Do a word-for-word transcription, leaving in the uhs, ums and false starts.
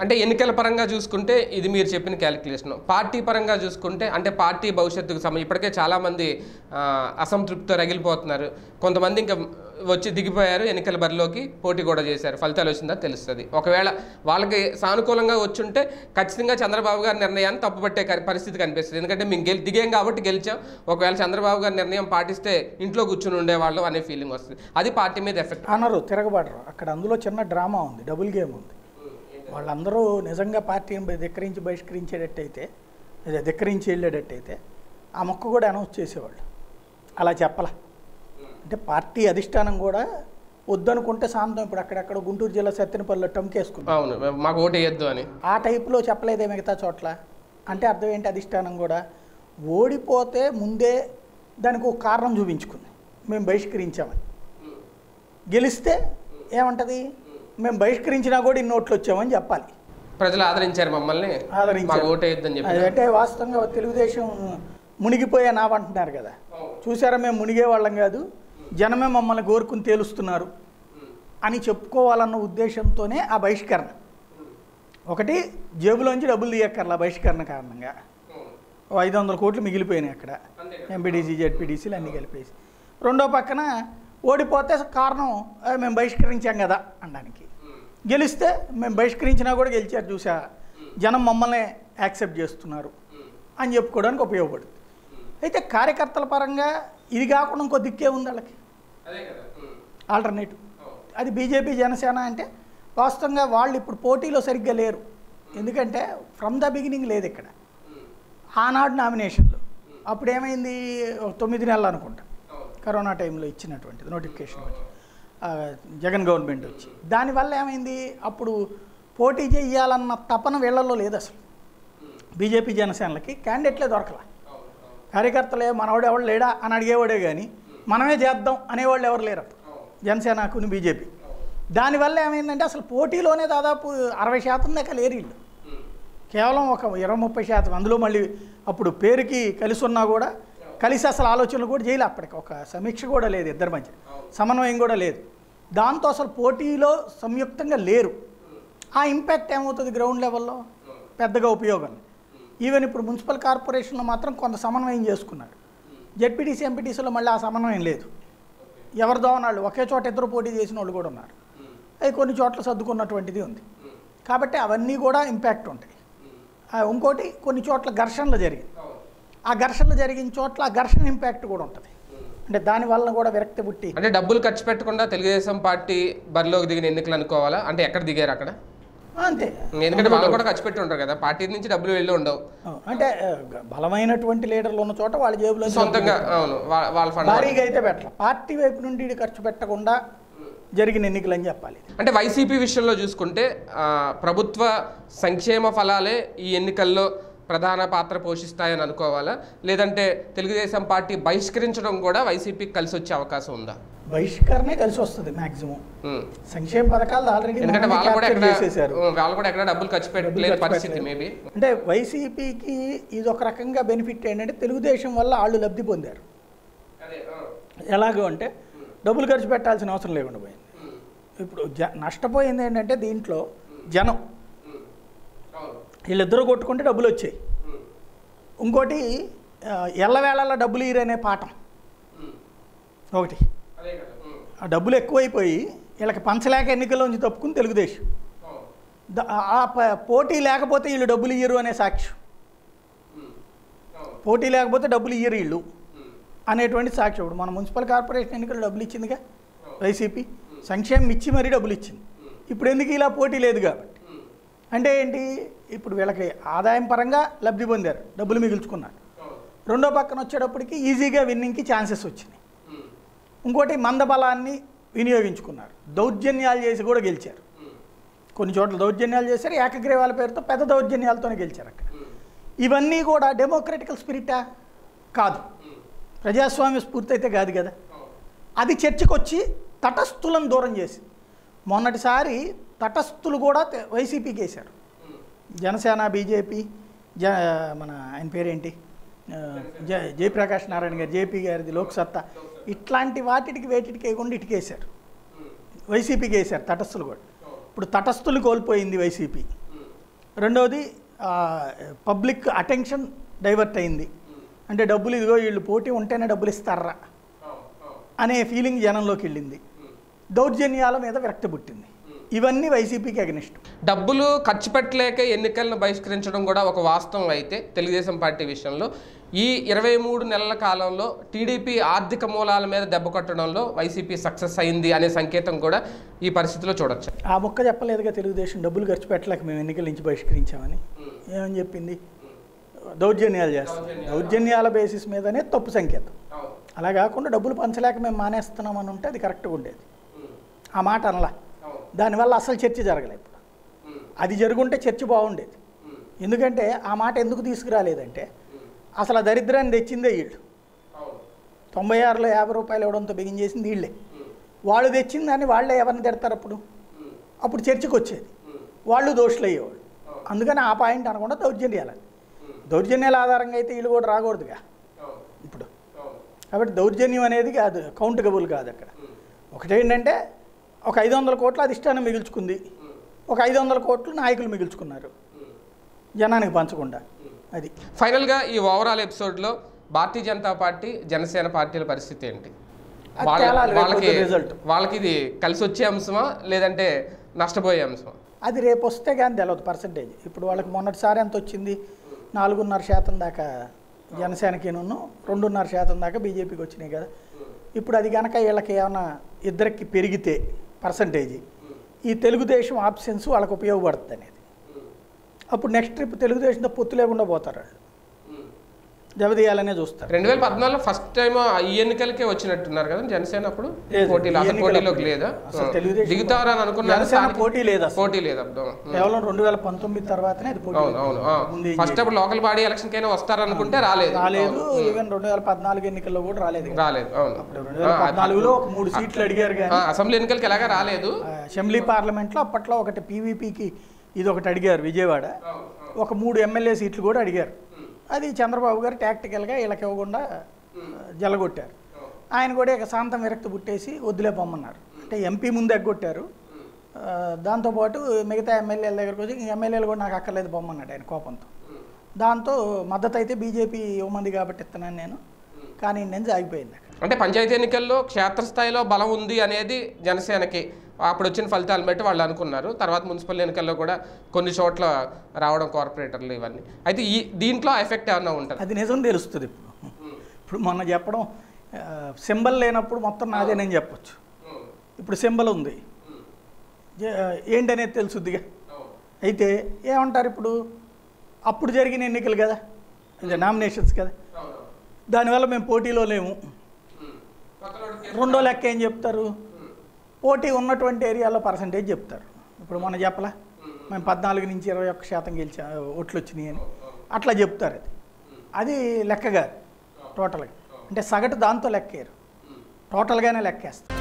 అంటే ఎన్నికల పరంగా చూసుకుంటే ఇది మీరు చెప్పిన క్యాలిక్యులేషన్. పార్టీ పరంగా చూసుకుంటే అంటే పార్టీ భవిష్యత్తుకు సంబంధించి ఇప్పటికే చాలామంది అసంతృప్తితో రగిలిపోతున్నారు. కొంతమంది ఇంకా వచ్చి దిగిపోయారు, ఎన్నికల బరిలోకి పోటీ కూడా చేశారు. ఫలితాలు వచ్చిందా తెలుస్తుంది. ఒకవేళ వాళ్ళకి సానుకూలంగా వచ్చుంటే ఖచ్చితంగా చంద్రబాబు గారి నిర్ణయాన్ని తప్పుపట్టే పరిస్థితి కనిపిస్తుంది. ఎందుకంటే మేము గెలి దిగాం కాబట్టి గెలిచాం, ఒకవేళ చంద్రబాబు గారి నిర్ణయం పాటిస్తే ఇంట్లో కూర్చుని ఉండేవాళ్ళు అనే ఫీలింగ్ వస్తుంది. అది పార్టీ మీద ఎఫెక్ట్ అనరు, తిరగబడరు. అక్కడ అందులో చిన్న డ్రామా ఉంది, డబుల్ గేమ్ ఉంది. వాళ్ళందరూ నిజంగా పార్టీని ధిక్కరించి బహిష్కరించేటట్టయితే, ధిక్కరించి వెళ్ళేటట్టయితే ఆ మొక్క కూడా అనౌన్స్ చేసేవాళ్ళు. అలా చెప్పాల. అంటే పార్టీ అధిష్టానం కూడా వద్దనుకుంటే శాంతం ఇప్పుడు అక్కడెక్కడ గుంటూరు జిల్లా సత్తెనపల్లిలో టమ్కేసుకుంది, అవును మాకు ఓటు వేయద్దు అని. ఆ టైప్లో చెప్పలేదే మిగతా చోట్ల. అంటే అర్థం ఏంటి, అధిష్టానం కూడా ఓడిపోతే ముందే దానికి ఒక కారణం చూపించుకుంది, మేము బహిష్కరించామని. గెలిస్తే ఏమంటది, మేము బహిష్కరించినా కూడా ఇన్ని ఓట్లు వచ్చామని చెప్పాలి. ప్రజలు ఆదరించారు మమ్మల్ని, ఆదరించారు. ఓటు వేయద్దని చెప్పి. అంటే వాస్తవంగా తెలుగుదేశం మునిగిపోయే నావంటున్నారు కదా, చూసారా మేము మునిగే వాళ్ళం కాదు, జనమే మమ్మల్ని కోరుకుని తేలుస్తున్నారు అని చెప్పుకోవాలన్న ఉద్దేశంతోనే ఆ బహిష్కరణ. ఒకటి జేబులోంచి డబ్బులు తీయక్కర్లా బహిష్కరణ కారణంగా, ఐదు వందల కోట్లు మిగిలిపోయినాయి అక్కడ, ఎంపీడీసీ జెడ్పీడీసీలు అన్నీ కలిపేసి. రెండో పక్కన ఓడిపోతే కారణం మేము బహిష్కరించాం కదా అనడానికి, గెలిస్తే మేము బహిష్కరించినా కూడా గెలిచారు చూసా, జనం మమ్మల్ని యాక్సెప్ట్ చేస్తున్నారు అని చెప్పుకోవడానికి ఉపయోగపడుతుంది. అయితే కార్యకర్తల పరంగా ఇది కాకుండా ఇంకో దిక్కే ఉంది వాళ్ళకి ఆల్టర్నేటివ్. అది బీజేపీ జనసేన. అంటే వాస్తవంగా వాళ్ళు ఇప్పుడు పోటీలో సరిగ్గా లేరు, ఎందుకంటే ఫ్రమ్ ద బిగినింగ్ లేదు ఇక్కడ. ఆనాడు నామినేషన్లు అప్పుడు ఏమైంది, తొమ్మిది నెలలు అనుకుంటా కరోనా టైంలో ఇచ్చినటువంటిది నోటిఫికేషన్ వచ్చి జగన్ గవర్నమెంట్ వచ్చి, దానివల్ల ఏమైంది, అప్పుడు పోటీ చేయాలన్న తపన వీళ్ళల్లో లేదు అసలు. బీజేపీ జనసేనలకి క్యాండిడేట్లే దొరకలా. కార్యకర్తలే మనవాడు ఎవరు లేడా అని అడిగేవాడే కానీ మనమే చేద్దాం అనేవాళ్ళు ఎవరు లేరు అప్పుడు జనసేనకుని బీజేపీ. దానివల్ల ఏమైందంటే అసలు పోటీలోనే దాదాపు అరవై శాతం దాకా లేరు వీళ్ళు, కేవలం ఒక ఇరవై ముప్పై శాతం. అందులో మళ్ళీ అప్పుడు పేరుకి కలిసి ఉన్నా కూడా కలిసి అసలు ఆలోచనలు కూడా చేయలే, అప్పటికి ఒక సమీక్ష కూడా లేదు, ఇద్దరి మధ్య సమన్వయం కూడా లేదు. దాంతో అసలు పోటీలో సంయుక్తంగా లేరు. ఆ ఇంపాక్ట్ ఏమవుతుంది గ్రౌండ్ లెవెల్లో, పెద్దగా ఉపయోగం. ఈవెన్ ఇప్పుడు మున్సిపల్ కార్పొరేషన్లో మాత్రం కొంత సమన్వయం చేసుకున్నారు, జెడ్పీటీసీ ఎంపీటీసీలో మళ్ళీ ఆ సమన్వయం లేదు. ఎవరిదో వాళ్ళు ఒకే చోట ఇద్దరు పోటీ చేసిన వాళ్ళు కూడా ఉన్నారు, అవి కొన్ని చోట్ల సర్దుకున్నటువంటిది ఉంది. కాబట్టి అవన్నీ కూడా ఇంపాక్ట్ ఉంటాయి. ఇంకోటి కొన్ని చోట్ల ఘర్షణలు జరిగింది, ఆ ఘర్షణలు జరిగిన చోట్ల ఆ ఘర్షణ ఇంపాక్ట్ కూడా ఉంటుంది. అంటే దానివల్ల కూడా విరక్తి పుట్టి, అంటే డబ్బులు ఖర్చు పెట్టకుండా తెలుగుదేశం పార్టీ బరిలోకి దిగిన ఎన్నికలు అనుకోవాలా? అంటే ఎక్కడ దిగారు అక్కడ అంతే, ఎందుకంటే వాళ్ళు కూడా ఖర్చు పెట్టి ఉంటారు కదా, పార్టీ నుంచి డబ్బులు వెళ్ళి ఉండవు. అంటే బలమైనటువంటి లీడర్లు ఉన్న చోట వాళ్ళ జేబులో సొంతంగా అవును వాళ్ళ ఫండ్ భారీగా అయితే పెట్టాలి. పార్టీ వైపు నుండి ఖర్చు పెట్టకుండా జరిగిన ఎన్నికలు అని చెప్పాలి. అంటే వైసీపీ విషయంలో చూసుకుంటే ప్రభుత్వ సంక్షేమ ఫలాలే ఈ ఎన్నికల్లో ప్రధాన పాత్ర పోషిస్తాయని అనుకోవాలా, లేదంటే తెలుగుదేశం పార్టీ బహిష్కరించడం కూడా వైసీపీకి కలిసి వచ్చే అవకాశం ఉందా? బహిష్కరణే కలిసి వస్తుంది మ్యాక్సిమం. సంక్షేమ పథకాలు ఆల్రెడీ చేసేసారు, వాళ్ళు కూడా ఎక్కడ డబ్బులు ఖర్చు పెట్టలేదు పరిస్థితి మేబీ. అంటే వైసీపీకి ఇది ఒక రకంగా బెనిఫిట్ ఏంటంటే తెలుగుదేశం వల్ల వాళ్ళు లబ్ధి పొందారు. ఎలాగో అంటే డబ్బులు ఖర్చు పెట్టాల్సిన అవసరం లేకుండా పోయింది. ఇప్పుడు జ నష్టపోయింది ఏంటంటే దీంట్లో జనం వీళ్ళిద్దరూ కొట్టుకుంటే డబ్బులు వచ్చాయి. ఇంకోటి ఎల్లవేళలా డబ్బులు ఈరనే పాఠం ఒకటి, ఆ డబ్బులు ఎక్కువైపోయి వీళ్ళకి పంచలేక ఎన్నికల్లోంచి తప్పుకుని తెలుగుదేశం, ఆ పోటీ లేకపోతే వీళ్ళు డబ్బులు ఇయ్యరు అనే సాక్ష్యం, పోటీ లేకపోతే డబ్బులు ఇయ్యరు వీళ్ళు అనేటువంటి సాక్ష్యం. ఇప్పుడు మన మున్సిపల్ కార్పొరేషన్ ఎన్నికలు డబ్బులు ఇచ్చిందిగా వైసీపీ, సంక్షేమం ఇచ్చి మరీ డబ్బులు ఇచ్చింది. ఇప్పుడు ఎందుకు ఇలా పోటీ లేదు కాబట్టి, అంటే ఏంటి, ఇప్పుడు వీళ్ళకి ఆదాయం పరంగా లబ్ధి పొందారు, డబ్బులు మిగుల్చుకున్నారు. రెండో పక్కన వచ్చేటప్పటికి ఈజీగా విన్నింగ్కి ఛాన్సెస్ వచ్చినాయి. ఇంకోటి మందబలాన్ని వినియోగించుకున్నారు, దౌర్జన్యాలు చేసి కూడా గెలిచారు. కొన్ని చోట్ల దౌర్జన్యాలు చేశారు, ఏకగ్రీవాల పేరుతో పెద్ద దౌర్జన్యాలతోనే గెలిచారు అక్కడ. ఇవన్నీ కూడా డెమోక్రటికల్ స్పిరిటా కాదు, ప్రజాస్వామ్య స్ఫూర్తి అయితే కాదు కదా. అది చర్చకు వచ్చి తటస్థులను దూరం చేసి, మొన్నటిసారి తటస్థులు కూడా వైసీపీకి వేశారు. జనసేన, బీజేపీ, జ మన ఆయన పేరేంటి జ జయప్రకాష్ నారాయణ గారు, జేపీ గారిది లోక్సత్తా, ఇట్లాంటి వాటికి వేటికి వేయకుండా ఇటుకేశారు, వైసీపీకి వేశారు తటస్థులు కూడా. ఇప్పుడు తటస్థులు కోల్పోయింది వైసీపీ, రెండవది పబ్లిక్ అటెన్షన్ డైవర్ట్ అయింది. అంటే డబ్బులు ఇదిగో వీళ్ళు పోటీ ఉంటేనే డబ్బులు ఇస్తారా అనే ఫీలింగ్ జనంలోకి వెళ్ళింది. దౌర్జన్యాల మీద విరక్తి పుట్టింది. ఇవన్నీ వైసీపీకి అగనిస్ట్. డబ్బులు ఖర్చు పెట్టలేక ఎన్నికలను బహిష్కరించడం కూడా ఒక వాస్తవం అయితే తెలుగుదేశం పార్టీ విషయంలో ఈ ఇరవై మూడు నెలల కాలంలో టీడీపీ ఆర్థిక మూలాల మీద దెబ్బ కొట్టడంలో వైసీపీ సక్సెస్ అయింది అనే సంకేతం కూడా ఈ పరిస్థితిలో చూడొచ్చు. ఆ మొక్క చెప్పలేదుగా తెలుగుదేశం డబ్బులు ఖర్చు పెట్టలేక మేము ఎన్నికల నుంచి బహిష్కరించామని. ఏమని చెప్పింది? దౌర్జన్యాలు చేస్తాం. దౌర్జన్యాల బేసిస్ మీదనే తప్పు సంకేతం. అలా కాకుండా డబ్బులు పంచలేక మేము మానేస్తున్నామని ఉంటే అది కరెక్ట్గా ఉండేది. ఆ మాట అనలా. దానివల్ల అసలు చర్చ జరగలేదు. అది జరుగుంటే చర్చ బాగుండేది. ఎందుకంటే ఆ మాట ఎందుకు తీసుకురాలేదంటే అసలు ఆ దరిద్రాన్ని తెచ్చిందే వీళ్ళు. తొంభై ఆరులో యాభై రూపాయలు ఇవ్వడంతో బిగించేసింది వీళ్ళే. వాళ్ళు తెచ్చిన దాన్ని వాళ్ళే ఎవరిని తిడతారు అప్పుడు? అప్పుడు చర్చకు వచ్చేది. వాళ్ళు దోషులు అయ్యేవాళ్ళు. అందుకని ఆ పాయింట్ అనకుండా దౌర్జన్యాలని. దౌర్జన్యాల ఆధారంగా అయితే వీళ్ళు కూడా రాకూడదుగా ఇప్పుడు. కాబట్టి దౌర్జన్యం అనేది కాదు, కౌంటబుల్ కాదు అక్కడ. ఒకటేంటంటే ఒక ఐదు వందల కోట్లు అధిష్టానం మిగుల్చుకుంది, ఒక ఐదు వందల కోట్లు నాయకులు మిగుల్చుకున్నారు జనానికి పంచకుండా. అది ఫైనల్గా ఈ ఓవరాల్ ఎపిసోడ్లో భారతీయ జనతా పార్టీ జనసేన పార్టీల పరిస్థితి ఏంటి? వాళ్ళకి వాళ్ళకి ఇది కలిసి వచ్చే అంశమా లేదంటే నష్టపోయే అంశమా? అది రేపు వస్తే కానీ తెలియదు పర్సంటేజ్. ఇప్పుడు వాళ్ళకి మొన్నటిసారి ఎంత వచ్చింది? నాలుగున్నర శాతం దాకా జనసేనకిను, రెండున్నర శాతం దాకా బీజేపీకి వచ్చినాయి కదా. ఇప్పుడు అది కనుక వీళ్ళకి ఏమైనా ఇద్దరికి పెరిగితే పర్సంటేజీ, ఈ తెలుగుదేశం ఆప్షన్స్ వాళ్ళకి ఉపయోగపడుతుంది అనేది. అప్పుడు నెక్స్ట్ ట్రిప్ తెలుగుదేశంతో పొత్తు లేకుండా పోతారు వాళ్ళు, దెబ్బతీయాలనే చూస్తారు. రెండు వేల పద్నాలుగులో ఫస్ట్ టైం ఈ ఎన్నికలకే వచ్చినట్టున్నారు కదా జనసేన. అప్పుడు పోటీలో అసలు పోటీలోకి లేదా? దిగుతారని అనుకున్నారు. పోటీ లేదా? పోటీ లేదా? కేవలం రెండు వేల పంతొమ్మిది తర్వాతనే అది పోటీ. అవును అవును. ఫస్ట్ అప్పుడు లోకల్ బాడీ ఎలక్షన్ కైనా వస్తారనుకుంటే రాలేదు రాలేదు ఈవెన్ రెండు వేల పద్నాలుగు ఎన్నికల్లో కూడా రాలేదు రాలేదు అవును. రెండు వేల పద్నాలుగులో ఒక మూడు సీట్లు అడిగారు కానీ అసెంబ్లీ ఎన్నికలకి ఎలాగా రాలేదు. అసెంబ్లీ పార్లమెంట్లో అప్పట్లో ఒకటి పీవీపీకి ఇది ఒకటి అడిగారు విజయవాడ, ఒక మూడు ఎమ్మెల్యే సీట్లు కూడా అడిగారు. అది చంద్రబాబు గారు టాక్టికల్గా వీళ్ళకి ఇవ్వకుండా జలగొట్టారు. ఆయన కూడా ఇక శాంతం విరక్తి పుట్టేసి వద్దులే పొమ్మన్నారు. అంటే ఎంపీ ముందు ఎగ్గొట్టారు, దాంతోపాటు మిగతా ఎమ్మెల్యేల దగ్గరకు వచ్చి ఎమ్మెల్యేలు కూడా నాకు అక్కర్లేదు పొమ్మన్నాడు ఆయన కోపంతో. దాంతో మద్దతు అయితే బీజేపీ ఇవ్వమంది కాబట్టి ఇస్తున్నాను నేను, కానీ నేను ఆగిపోయింది. అంటే పంచాయతీ ఎన్నికల్లో క్షేత్రస్థాయిలో బలం ఉంది అనేది జనసేనకి అప్పుడు వచ్చిన ఫలితాలను బట్టి వాళ్ళు అనుకున్నారు. తర్వాత మున్సిపల్ ఎన్నికల్లో కూడా కొన్ని చోట్ల రావడం కార్పొరేటర్లు ఇవన్నీ. అయితే ఈ దీంట్లో ఎఫెక్ట్ ఏమన్నా ఉంటుంది? అది నిజం తెలుస్తుంది. ఇప్పుడు ఇప్పుడు మొన్న చెప్పడం సింబల్ లేనప్పుడు మొత్తం నాదేనని చెప్పొచ్చు. ఇప్పుడు సింబల్ ఉంది ఏంటనేది తెలుసుద్దిగా. అయితే ఏమంటారు ఇప్పుడు? అప్పుడు జరిగిన ఎన్నికలు కదా, ఇది నామినేషన్స్ కదా, దానివల్ల మేము పోటీలో లేము. రెండో లెక్క ఏం చెప్తారు? పోటీ ఉన్నటువంటి ఏరియాలో పర్సంటేజ్ చెప్తారు. ఇప్పుడు మనం చెప్పలా మేము పద్నాలుగు నుంచి ఇరవై ఒక్క శాతం గెలిచా ఓట్లు వచ్చినాయి అని అట్లా చెప్తారు. అది అది లెక్క కాదు టోటల్గా. అంటే సగటు దాంతో లెక్కేరు, టోటల్గానే లెక్కేస్తారు.